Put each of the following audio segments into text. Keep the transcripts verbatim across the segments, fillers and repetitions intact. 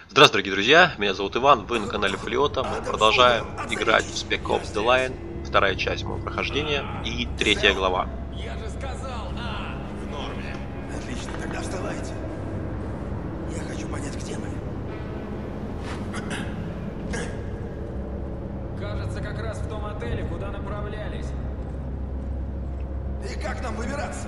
Здравствуйте, дорогие друзья, меня зовут Иван, вы на канале Фолиота. Мы продолжаем играть в Spec Ops: The Line, вторая часть моего прохождения и третья глава. Я же сказал, а! В норме. Отлично, тогда вставайте. Я хочу понять, где мы. Кажется, как раз в том отеле, куда направлялись. И как нам выбираться?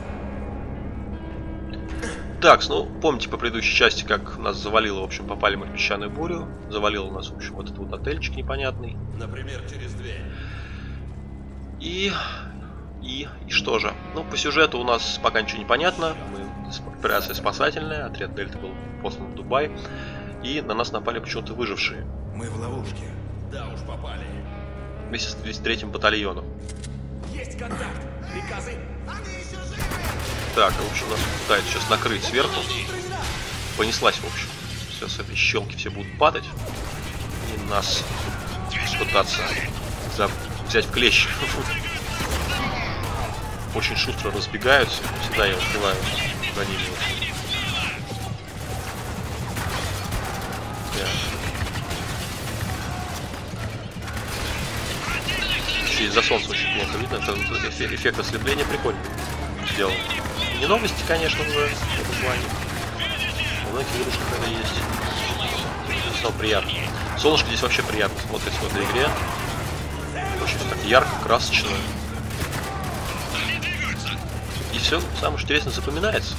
Так, ну, помните по предыдущей части, как нас завалило, в общем, попали мы в песчаную бурю. Завалило нас, в общем, вот этот вот отельчик непонятный. Например, через дверь. И... И... И что же? Ну, по сюжету у нас пока ничего не понятно. Мы... Операция спасательная, отряд Дельта был послан в Дубай. И на нас напали почему-то выжившие. Мы в ловушке. Да уж, попали. Вместе с тридцать третьим батальоном. Есть контакт! Приказы! Так, в общем, нас пытаются сейчас накрыть сверху. Понеслась, в общем. Сейчас с этой щелки все будут падать. И нас пытаться за... взять в клещи. Очень шустро разбегаются. Всегда я успеваю за ними. Еще из-за солнца очень плохо видно. Это эффект ослепления прикольно сделан. Не новости, конечно, уже в этом плане. У многих игрушек это есть. Здесь стало приятно. Солнышко здесь вообще приятно смотрится в этой игре. Очень так ярко, красочно. И все самое что интересно запоминается.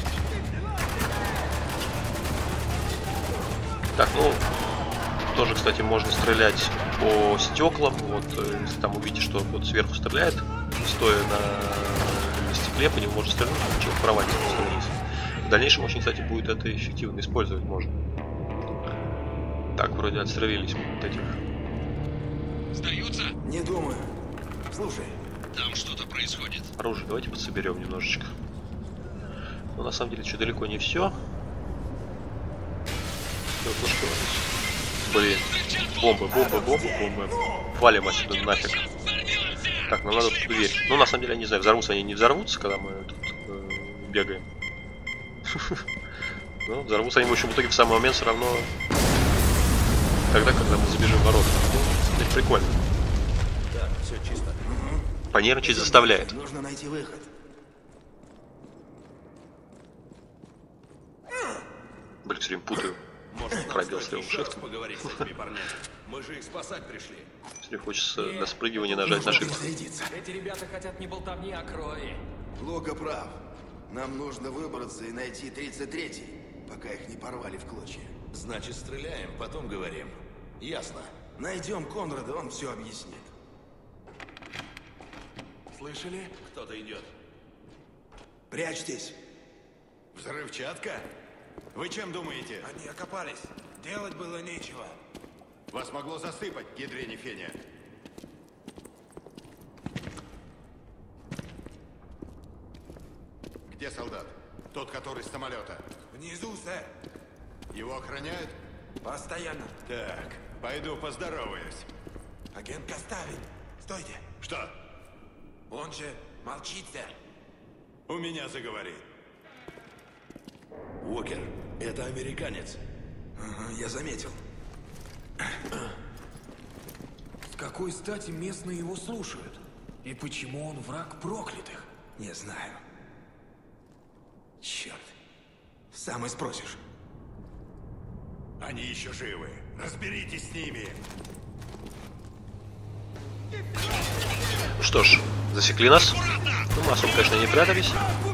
Так, ну, тоже, кстати, можно стрелять по стеклам. Вот, если там увидите, что вот сверху стреляет, стоя на стекле, по нему можно стрелять, человек провалится вниз. В дальнейшем очень, кстати, будет это эффективно использовать можно. Так, вроде отстрелились мы от этих. Сдаются? Не думаю. Слушай. Там что-то происходит. Оружие давайте подсоберем немножечко. Но на самом деле, что далеко не все. Блин. Бомба, бомба, бомба, бомба. Валим отсюда нафиг. Так, нам надо тут дверь. Ну, на самом деле, я не знаю, взорвутся они, не взорвутся, когда мы тут э, бегаем. Ну, взорвутся они, в общем, в итоге в самый момент все равно тогда, когда мы забежим в ворота. Ну, это прикольно. Так, все чисто. Понервничать заставляет. Нужно найти выход. Блин, все время путаю. Может, Пробел нам слева стоит еще раз shift. поговорить с этими парнями? Мы же их спасать пришли. Если хочется на спрыгивание нажать на shift. Перезарядиться. Эти ребята хотят не болтовни, а крови. Лока прав. Нам нужно выбраться и найти тридцать третий, пока их не порвали в клочья. Значит, стреляем, потом говорим. Ясно. Найдем Конрада, он все объяснит. Слышали? Кто-то идет. Прячьтесь. Взрывчатка? Вы чем думаете? Они окопались. Делать было нечего. Вас могло засыпать, ядрени феня. Где солдат? Тот, который с самолета. Внизу, сэр. Его охраняют? Постоянно. Так, пойду поздороваюсь. Агент Коставин. Стойте. Что? Он же молчит, сэр. У меня заговорит. Уокер, это американец. Ага, я заметил. С какой стати местные его слушают? И почему он враг проклятых? Не знаю. Черт. Сам и спросишь. Они еще живы. Разберитесь с ними. Что ж, засекли нас. Ну, мы особо, конечно, не прятались.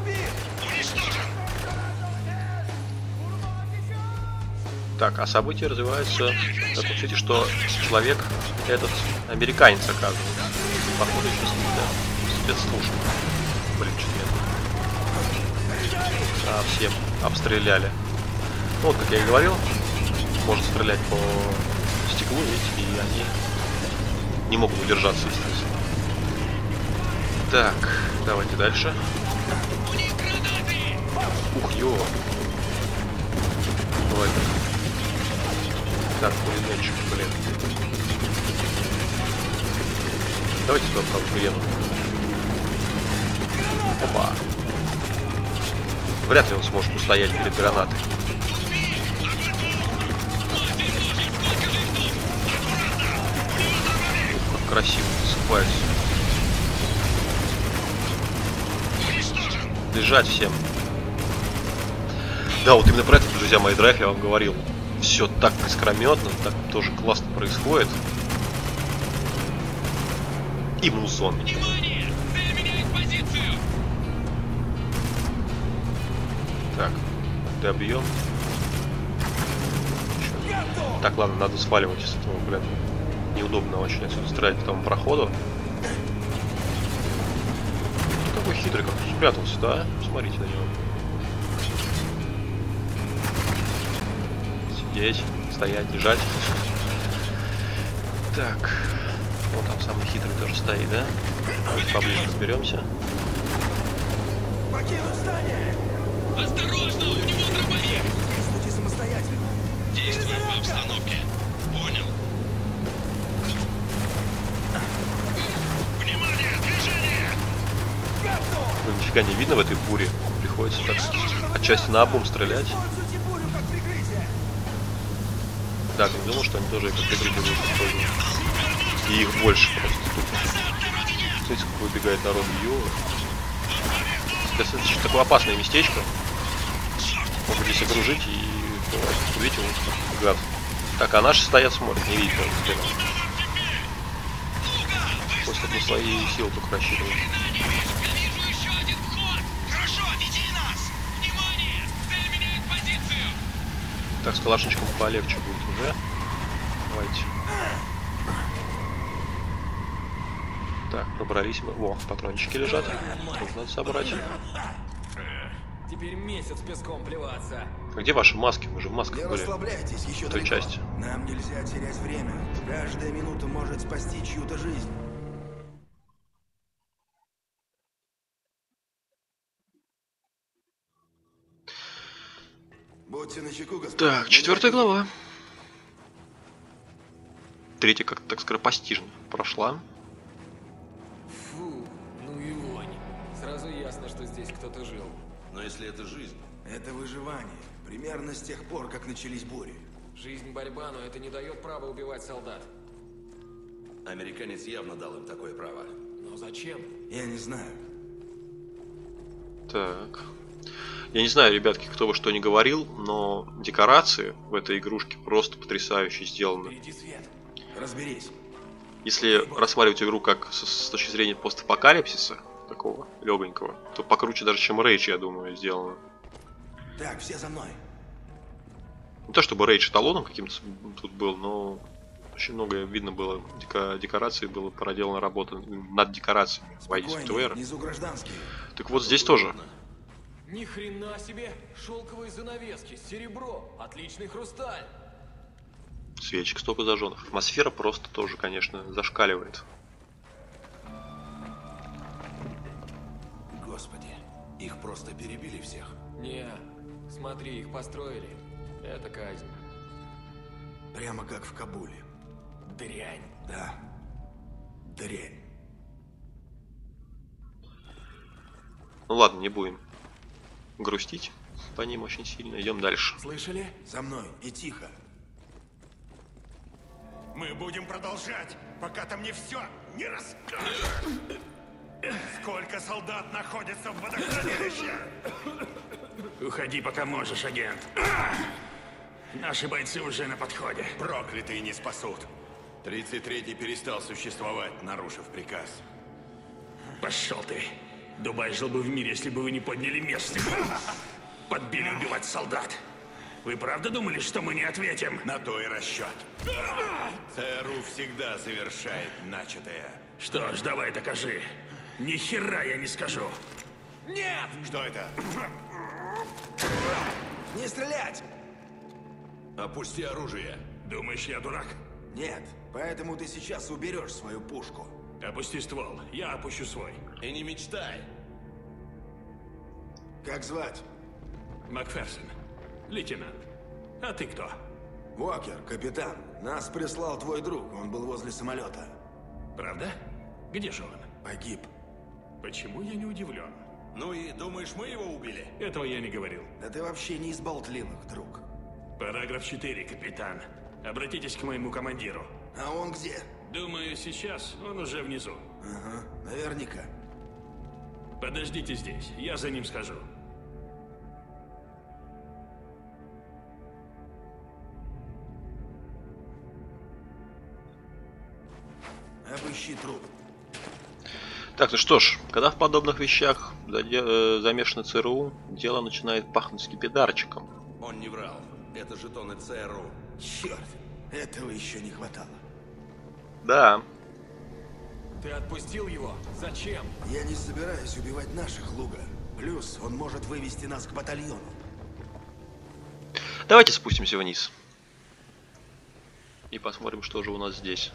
Так, а события развиваются. Так, вот видите, что человек этот американец, оказывается. Походу, еще с ним, да, спецслужб. Блин, что-то а, всем обстреляли. Ну, вот, как я и говорил, можно стрелять по стеклу, видите, и они не могут удержаться, естественно. Так, давайте дальше. Ух, ё. Давай. Так, пулеметчик, блин. Давайте туда, правда, приеду. Опа. Вряд ли он сможет устоять перед гранатой. попасть. Лежать всем. Да, вот именно про это, друзья мои, драйв я вам говорил. Все так искрометно, так тоже классно происходит. И музон. Внимание! Цель меняет позицию! Так, добьем. Так, ладно, надо сваливать с этого, блин. Неудобно очень отсюда стрелять по тому проходу. Какой хитрый, как спрятался, да? Посмотрите на него. Сидеть, стоять, лежать. Так. Вот там самый хитрый тоже стоит, да? Давайте поближе разберемся. Покинуть здание! Осторожно, у него дробовик! Действуйте самостоятельно. Действуй по обстановке. Понял. Внимание, движение! Ну, нифига не видно в этой буре. Приходится так отчасти наобум стрелять. Используйте бурю как прикрытие. Да, я не думал, что они тоже как прикрытие будут использовать. И их больше просто тут. Смотрите, как выбегает народ Ю. Это такое опасное местечко. Могут здесь окружить и... Видите, вот гад. Так, а наши стоят, смотрят, не видят, как просто на свои силы только рассчитывают. Вижу еще один вход! Хорошо, веди нас! Внимание! Цель меняет позицию! Так, с калашничком полегче будет уже. Давайте. Так, пробрались мы. Во, патрончики лежат. Тут надо собрать. Теперь месяц песком плеваться. А где ваши маски? Мы же в масках Не были. расслабляйтесь, еще В той далеко. части. Нам нельзя терять время. Каждая минута может спасти чью-то жизнь. Будьте начеку, господа. Так, четвертая глава. Третья как-то так скоропостижно прошла. Фу, ну и вонь. Сразу ясно, что здесь кто-то жил. Но если это жизнь, Это выживание. Примерно с тех пор, как начались бури. Жизнь борьба, но это не дает права убивать солдат. американец явно дал им такое право. Но зачем? Я не знаю. Так. Я не знаю, ребятки, кто бы что ни говорил, но декорации в этой игрушке просто потрясающе сделаны. Впереди свет. Разберись. Если рассматривать игру как с, с точки зрения постапокалипсиса, такого легонького, то покруче даже, чем Rage, я думаю, сделано. Так, все за мной. Не то чтобы Rage эталоном каким-то тут был, но очень много видно было дека декораций, было проделана работа над декорациями в ай ди Software. Внизу гражданские. Так вот здесь тоже. Ни хрена себе! Шелковые занавески, серебро, отличный хрусталь. Свечек столько зажженных. Атмосфера просто тоже, конечно, зашкаливает. Господи, их просто перебили всех. Не, смотри, их построили. Это казнь. Прямо как в Кабуле. Дрянь. Да. Дрянь. Ну ладно, не будем грустить по ним очень сильно. Идем дальше. Слышали? За мной и тихо. Мы будем продолжать, пока ты мне все не расскажешь. Сколько солдат находится в водохранилище? Уходи, пока можешь, агент. Наши бойцы уже на подходе. Проклятые не спасут. тридцать третий перестал существовать, нарушив приказ. Пошел ты. Дубай жил бы в мире, если бы вы не подняли местных. Подбили убивать солдат. Вы правда думали, что мы не ответим? На то и расчет. ЦРУ всегда завершает начатое. Что ж, давай докажи. Ни хера я не скажу. Нет! Что это? Не стрелять! Опусти оружие. Думаешь, я дурак? Нет, поэтому ты сейчас уберешь свою пушку. Опусти ствол, я опущу свой. И не мечтай. Как звать? Макферсон, лейтенант. А ты кто? Уокер, капитан. Нас прислал твой друг, он был возле самолета. Правда? Где же он? Погиб. Почему я не удивлен? Ну и думаешь, мы его убили? Этого я не говорил. Да ты вообще не из болтливых, друг. Параграф четыре, капитан. Обратитесь к моему командиру. А он где? Думаю, сейчас он уже внизу. Ага, наверняка. Подождите здесь, я за ним схожу. Обыщи труп. Так, ну что ж, когда в подобных вещах заде- э, замешано ЦРУ, дело начинает пахнуть скипидарчиком. Он не врал. Это жетоны ЦРУ. Черт, этого еще не хватало. Да, Ты отпустил его? Зачем? Я не собираюсь убивать наших, Луга. Плюс он может вывести нас к батальону. давайте спустимся вниз. И посмотрим, что же у нас здесь.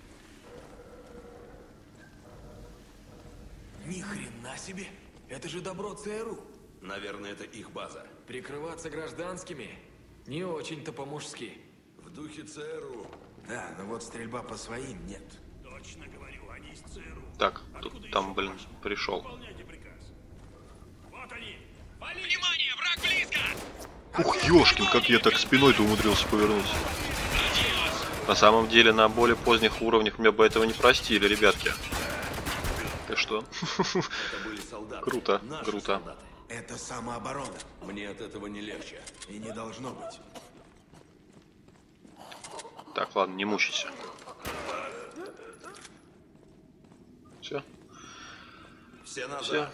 Ни хрена себе! Это же добро ЦРУ. Наверное, это их база. Прикрываться гражданскими не очень-то по-мужски. В духе ЦРУ. Да, но вот стрельба по своим нет. Точно говорю, они из ЦРУ. Так, тут там, блин, пришел. Выполняйте приказ. Вот они. Внимание, враг близко! Ух, ёшкин, как я так спиной-то умудрился повернуть. На самом деле, на более поздних уровнях мне бы этого не простили, ребятки. Ты что? Это были солдаты. Круто, Наши круто. солдаты. Это самооборона. Мне от этого не легче. И не должно быть. Так, ладно, не мучайся. Все, Все назад. все.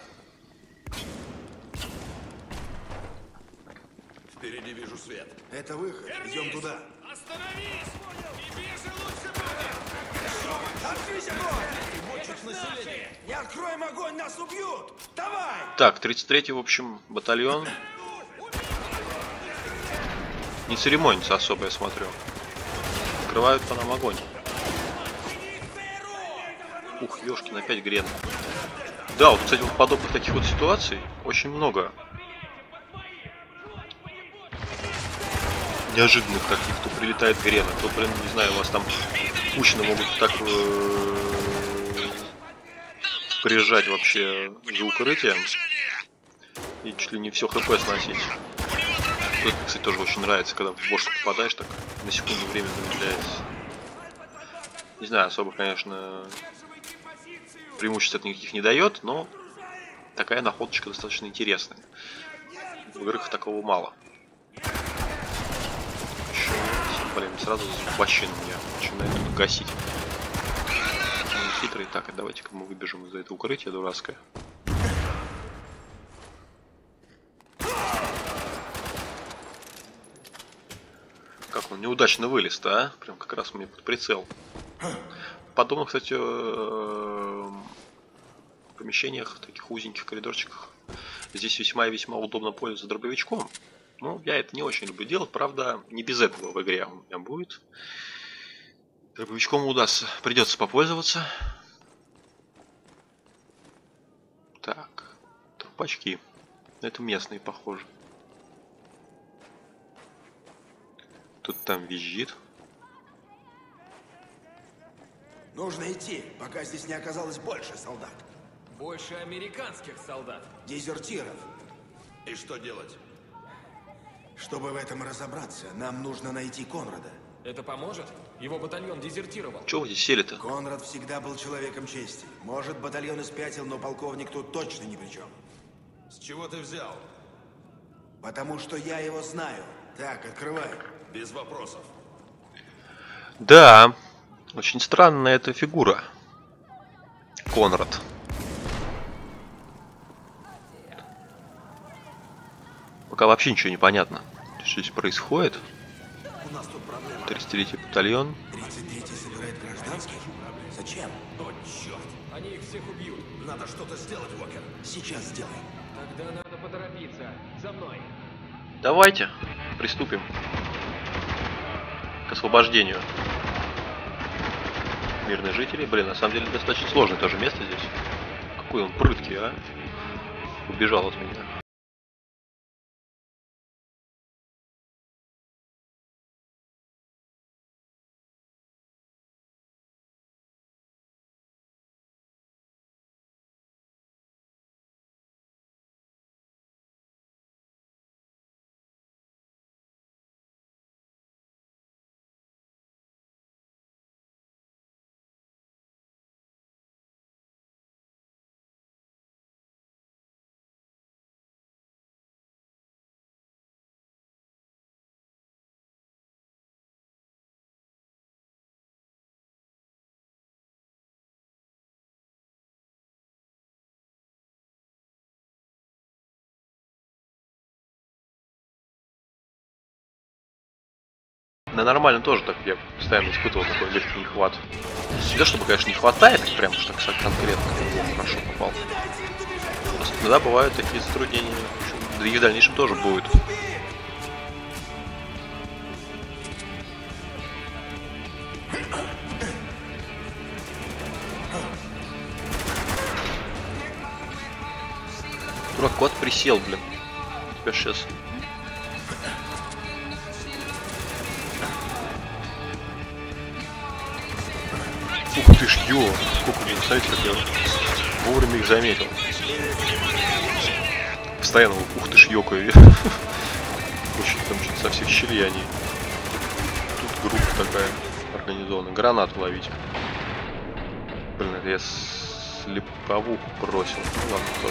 Впереди вижу свет. Это выход. Идем туда. Остановись! Тебе же лучше будет! Открыть огонь! Не откроем огонь, нас убьют! Давай! Так, тридцать третий, в общем, батальон. Не церемонится особо, я смотрю. Открывают по нам огонь. Ух, ёшкин, опять Грен. Да, вот, кстати, вот подобных таких вот ситуаций очень много. Неожиданных таких, кто прилетает Грена, то, блин, не знаю, у вас там кучно могут так э, приезжать вообще за укрытием и чуть ли не все хп сносить. Это, кстати, тоже очень нравится, когда в бошку попадаешь, так на секунду время замедляется. Не знаю, особо, конечно, преимуществ это никаких не дает, но такая находочка достаточно интересная. В играх такого мало. Еще, блин, сразу с бощином меня начинает тут гасить. Он хитрый. Так, а давайте-ка мы выбежим из-за этого укрытия дурацкое. Как он неудачно вылез-то, а? Прям как раз мне под прицел. Подобно, кстати, в помещениях, таких узеньких коридорчиках, здесь весьма и весьма удобно пользоваться дробовичком. Ну, я это не очень люблю делать, правда, не без этого в игре у меня будет. Дробовичком удастся, придется попользоваться. Так, трупачки. Это местные, похоже. Тут там визжит. Нужно идти, пока здесь не оказалось больше солдат. Больше американских солдат. Дезертиров. И что делать? Чтобы в этом разобраться, нам нужно найти Конрада. Это поможет? Его батальон дезертировал. Чего вы здесь сели-то? Конрад всегда был человеком чести. Может, батальон и спятил, но полковник тут точно ни при чем. С чего ты взял? Потому что я его знаю. Так, открывай. Без вопросов. Да, очень странная эта фигура. Конрад. Пока вообще ничего не понятно. Что здесь происходит? У нас тут проблема. тридцать третий батальон. тридцать третий собирает гражданских? Зачем? О, черт! Они их всех убьют. Надо что-то сделать, Уокер. Сейчас сделаем. Тогда надо поторопиться. За мной. Давайте приступим к освобождению мирных жителей. Блин, на самом деле достаточно сложное тоже место здесь. Какой он прыткий, а? Убежал от меня. На нормальном тоже так я постоянно испытывал такой легкий нехват. Не то чтобы, конечно, не хватает, прям уж так конкретно, как хорошо попал. Просто иногда бывают такие затруднения. Да и в дальнейшем тоже будет. Дурак, кот присел, блин. Тебя сейчас. Ух ты ж, ё! Сколько, блин, смотрите, как я вовремя их заметил. Постоянно ух ты ж, ёкаю. Очень там что-то со всех щелей они. Тут группа такая организованная. Гранату ловить. Блин, это я слеповуху бросил. Ну ладно, тоже.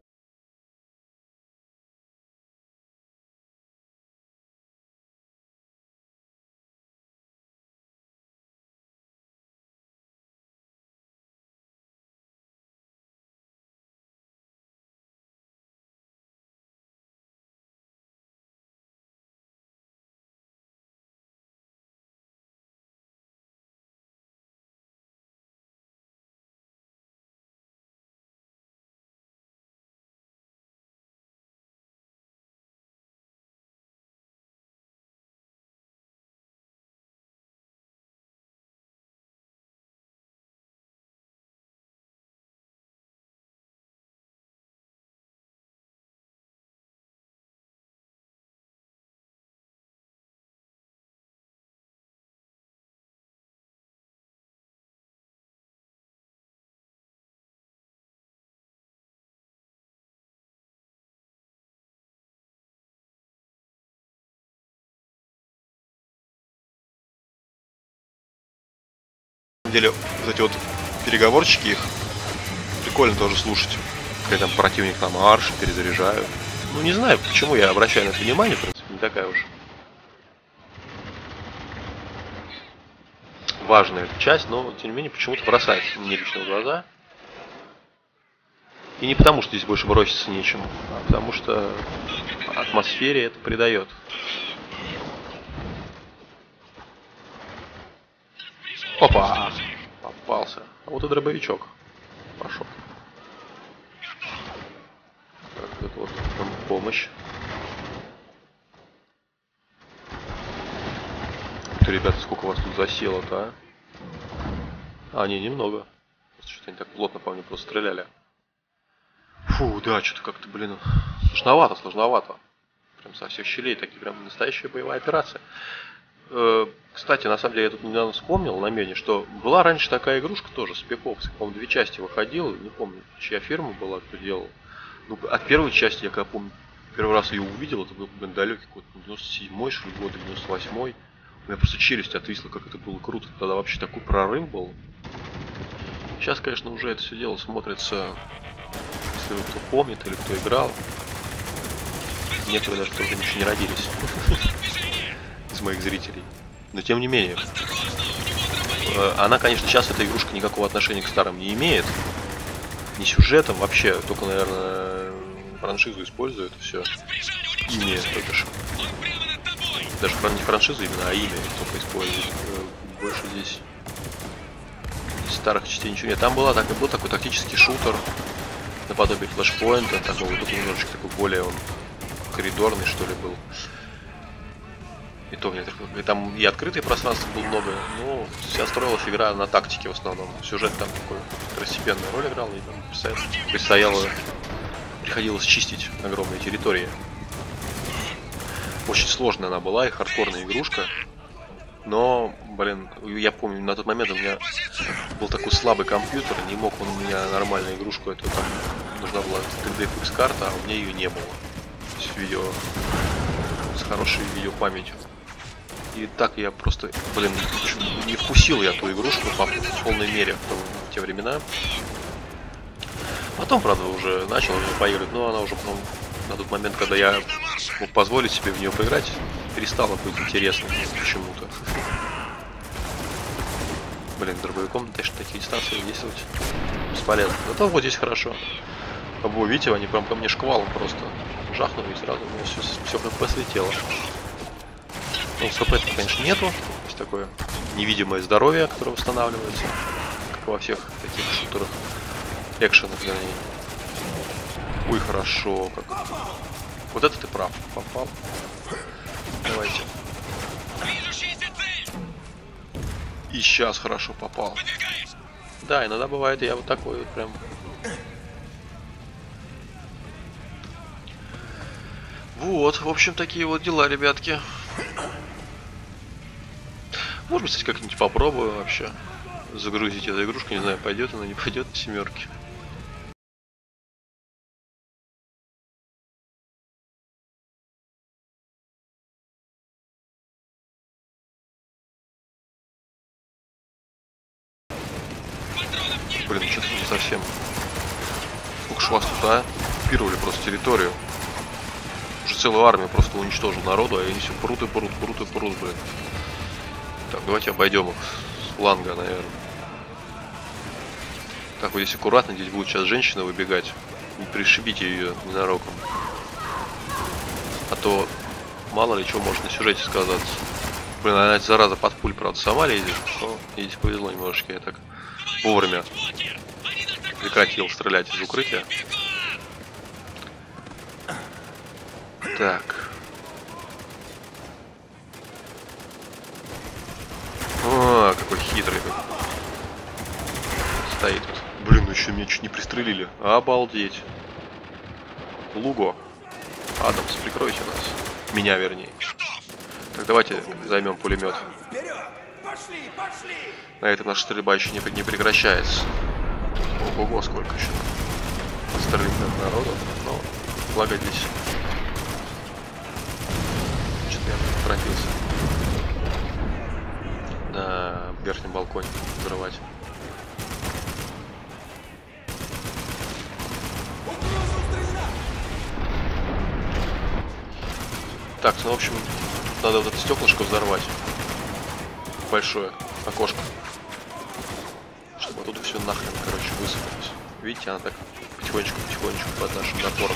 На самом деле, вот эти вот переговорчики их прикольно тоже слушать. Когда там противник там арш, перезаряжают. Ну не знаю, почему я обращаю на это внимание, в принципе, не такая уж важная часть, но тем не менее почему-то бросается мне лично в глаза. И не потому, что здесь больше броситься нечем, а потому что атмосфере это придает. Опа! Попался. А вот и дробовичок. Пошел. Так, это вот нам помощь. Ты, ребята, сколько у вас тут засело-то, а? А, не, немного. Что-то они так плотно по мне просто стреляли. Фу, да, что-то как-то, блин, сложновато, сложновато. Прям со всех щелей, такие прям настоящая боевая операция. Кстати, на самом деле, я тут недавно вспомнил на мене, что была раньше такая игрушка тоже, Спековская, по-моему, две части выходила, не помню, чья фирма была, кто делал. Ну, от первой части, я когда помню, первый раз ее увидел, это был, блин, далекий какой-то девяносто седьмой, что ли, год, девяносто восьмой. У меня просто челюсть отвисла, как это было круто, тогда вообще такой прорыв был. Сейчас, конечно, уже это все дело смотрится, если кто помнит или кто играл. Некоторые даже тоже ничего не родились из моих зрителей. Но тем не менее, она, конечно, сейчас эта игрушка никакого отношения к старым не имеет. Ни сюжетом вообще, только, наверное, франшизу использует и все. Имя, только ж. Даже не франшизу именно, а имя только использует. Больше здесь старых частей ничего нет. Там была, так, был такой тактический шутер наподобие флешпоинта, такого, тут немножечко такой более он коридорный, что ли, был. И то мне там и открытое пространство было много, но вся строилась игра на тактике в основном. Сюжет там такой второстепенную роль играл, и там предстояло, приходилось чистить огромные территории. Очень сложная она была и хардкорная игрушка. Но, блин, я помню, на тот момент у меня был такой слабый компьютер, не мог он у меня нормальную игрушку, эту там нужна была три дэ эф икс карта, а у меня ее не было. То есть видео с хорошей видеопамятью. И так я просто, блин, не вкусил я ту игрушку по полной мере в те времена. Потом, правда, уже начал уже поиграть, но она уже, ну, на тот момент, когда я мог позволить себе в нее поиграть, перестала быть интересной почему-то. Блин, дробовиком, конечно, такие дистанции действовать бесполезно. Зато вот здесь хорошо. Вы видите, они прям ко мне шквалом просто жахнули, и сразу у меня все, все как посветело. Ну, хп, конечно, нету. Есть такое невидимое здоровье, которое восстанавливается, как во всех таких шутерах, экшенах, вернее. Ой, хорошо. Как... Вот это ты прав. Попал. Давайте. И сейчас хорошо попал. Да, иногда бывает, я вот такой вот прям. Вот, в общем, такие вот дела, ребятки. Может быть, кстати, как-нибудь попробую вообще загрузить эту игрушку. Не знаю, пойдет она, не пойдет на семерки. Блин, что-то не совсем. Сколько ж вас тут, а? Оккупировали просто территорию. Уже целую армию просто уничтожил народу, а они все прут и прут, прут и прут, блин. Так, давайте обойдем их с фланга, наверное. Так, вот здесь аккуратно, здесь будет сейчас женщина выбегать. Не пришибите ее ненароком. А то мало ли что может на сюжете сказаться. Блин, она, зараза, под пуль, правда, сама лезет. Но ей здесь повезло немножечко, я так вовремя прекратил стрелять из укрытия. Так. О, какой хитрый. Стоит тут. Блин, ну еще меня чуть не пристрелили. Обалдеть. Луго. Адамс, прикройте нас. Меня, вернее. Так, давайте займем пулемет. На этом наша стрельба еще не, не прекращается. Ого, сколько еще остальных народу. Но благо здесь. Что-то я пробился. На верхнем балконе взрывать. Так, ну в общем, надо вот это стеклышко взорвать. Большое окошко. Чтобы оттуда все нахрен, короче, высыпалось. Видите, она так потихонечку-потихонечку под нашим напором.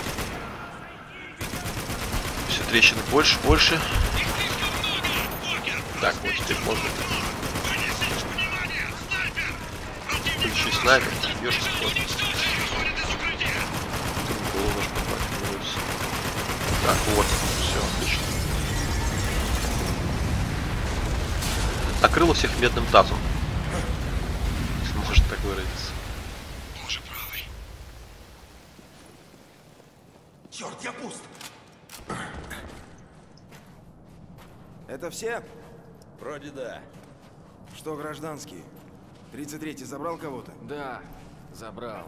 Все трещинок больше, больше. Так, вот теперь можно. Еще и снайпер, бьешь и сходит. Так, вот, все, отлично. Накрыло всех медным тазом. Если можно так выразиться. Боже правый. Черт, я пуст! Это все? Вроде да. Что гражданские? тридцать третий забрал кого-то? Да, забрал.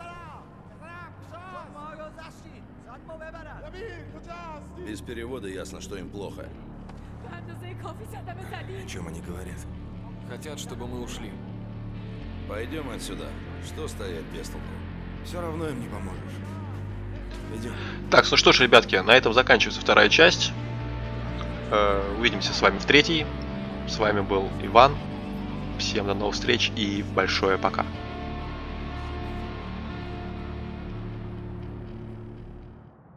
Без перевода ясно, что им плохо. О чем они говорят? Хотят, чтобы мы ушли. Пойдем отсюда. Что стоять без толку? Все равно им не поможешь. Идем. Так, ну что ж, ребятки, на этом заканчивается вторая часть. Э, увидимся с вами в третьей. С вами был Иван. Всем до новых встреч и большое пока.